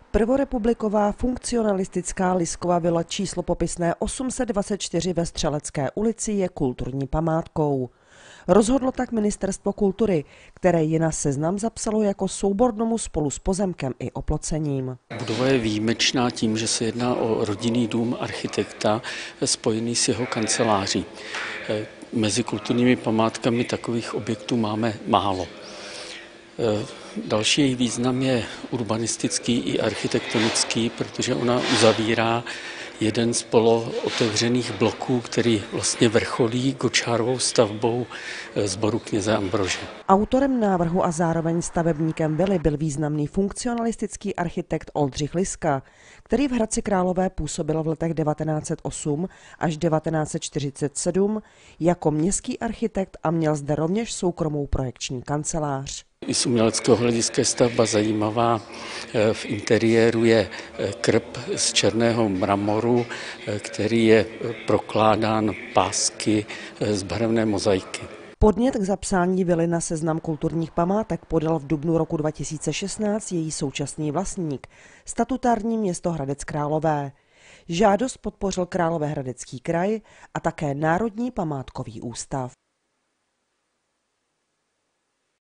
Prvorepubliková funkcionalistická Liskova vila číslo popisné 824 ve Střelecké ulici je kulturní památkou. Rozhodlo tak Ministerstvo kultury, které ji na seznam zapsalo jako soubor domu spolu s pozemkem i oplocením. Budova je výjimečná tím, že se jedná o rodinný dům architekta spojený s jeho kanceláří. Mezi kulturními památkami takových objektů máme málo. Další její význam je urbanistický i architektonický, protože ona uzavírá jeden z polootevřených bloků, který vlastně vrcholí Gočárovou stavbou sboru kněze Ambrože. Autorem návrhu a zároveň stavebníkem vily byl významný funkcionalistický architekt Oldřich Liska, který v Hradci Králové působil v letech 1908 až 1947 jako městský architekt a měl zde rovněž soukromou projekční kancelář. I z uměleckého hlediska je stavba zajímavá. V interiéru je krb z černého mramoru, který je prokládán pásky z barevné mozaiky. Podnět k zapsání vily na seznam kulturních památek podal v dubnu roku 2016 její současný vlastník, statutární město Hradec Králové. Žádost podpořil Královéhradecký kraj a také Národní památkový ústav.